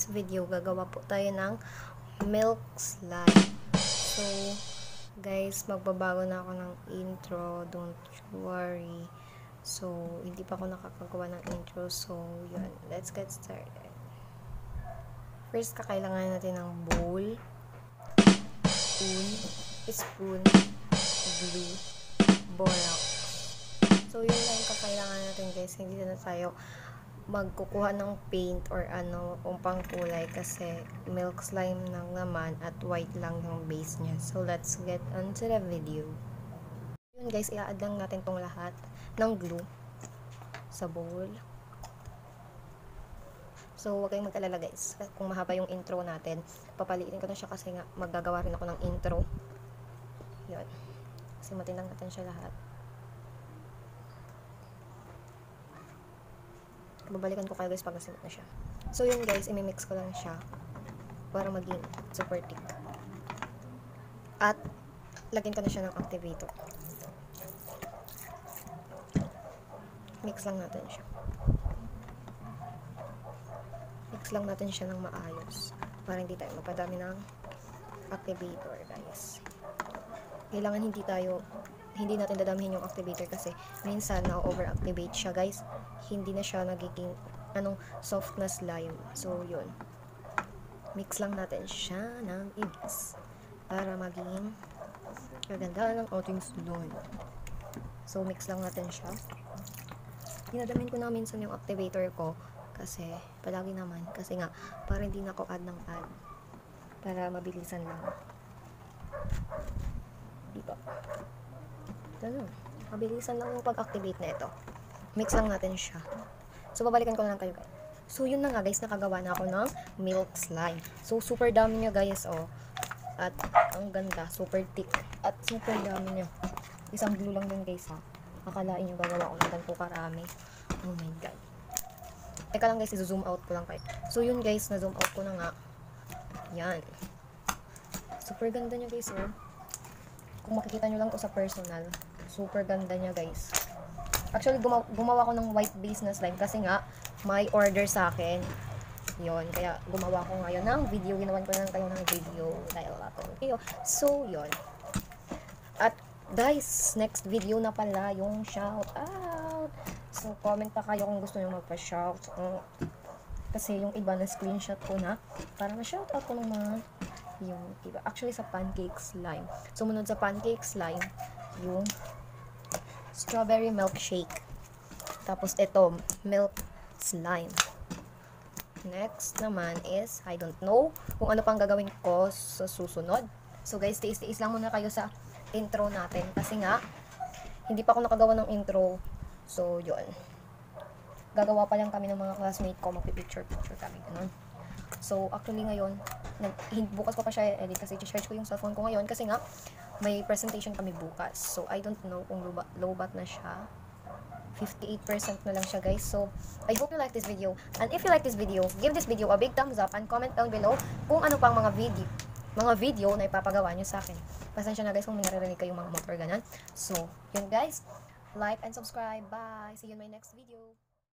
today's video, gagawa po tayo ng milk slide. So, guys, magbabago na ako ng intro. Don't worry. So, hindi pa ako nakakagawa ng intro. So, yun. Let's get started. First, kakailangan natin ng bowl, spoon, glue, borax. So, yun lang kakailangan natin, guys. Hindi na tayo magkukuha ng paint or kung pang kulay kasi milk slime lang naman at white lang yung base niya. So, let's get on to the video. Yun, guys, i-add lang natin tong lahat ng glue sa bowl. So, huwag kayong mag-alala, guys. Kung mahaba yung intro natin, papalitin ko na siya kasi nga maggagawa rin ako ng intro. Yun. Kasi matinang natin siya lahat. Babalikan ko kayo, guys, pag nasimot na siya. So, yun, guys, imimix ko lang siya para maging super thick. At, lagyan ko na siya ng activator. Mix lang natin siya. Mix lang natin siya ng maayos para hindi tayo mapadami ng activator, guys. Kailangan hindi natin dadamihin yung activator kasi minsan na-overactivate siya, guys. Hindi na siya nagiging soft na slime. So, yun. Mix lang natin siya ng i-mix para maging kaganda ng ating slime. So, mix lang natin siya. Dinadamin ko na minsan yung activator ko kasi palagi naman. Kasi nga, para hindi na ako add ng add. Para mabilisan lang. Diba? Mabilisan lang yung pag-activate na ito. Mix lang natin siya. So, babalikan ko na lang kayo, guys. So, yun na nga, guys. Nakagawa na ako ng milk slime. So, super dami niya, guys, oh. At, ang ganda. Super thick. At, super dami niya. Isang glue lang din, guys, ha. Akalain yung gagawa ko ng ganito karami. Oh my God. Teka lang, guys. I-zoom out ko lang kayo. So, yun, guys. Na-zoom out ko na nga. Yan. Super ganda niya, guys, oh. Kung makikita nyo lang to sa personal, super ganda niya, guys. Actually, gumawa ko ng white base na slime kasi nga, may order sa akin. Yon, kaya gumawa ko ngayon ng video. Ginawan ko na lang kayo ng video dahil kayo. So, yon. At, guys, next video na pala yung shout out. So, comment pa kayo kung gusto nyo magpa-shout out. Kasi yung iba na screenshot ko na para ma-shout out ko ng mga yung iba. Actually, sa pancake slime. Sumunod sa pancake slime, yung strawberry milkshake. Tapos, ito, milk slime. Next naman is, I don't know kung ano pang gagawin ko sa susunod. So, guys, tiis-tiis lang muna kayo sa intro natin. Kasi nga, hindi pa ako nakagawa ng intro. So, yun. Gagawa pa lang kami ng mga classmate ko. Magpipicture-picture kami. Ganun. So, actually ngayon, bukas ko pa siya edit kasi i-charge ko yung cellphone ko ngayon kasi nga, may presentation kami bukas. So, I don't know kung low bat na siya. 58% na lang siya, guys. So, I hope you like this video. And if you like this video, give this video a big thumbs up and comment down below kung ano pang mga video na ipapagawa nyo sa akin. Pasensya na, guys, kung may naririnig kayong mga motor ganun. So, yun, guys. Like and subscribe. Bye! See you in my next video.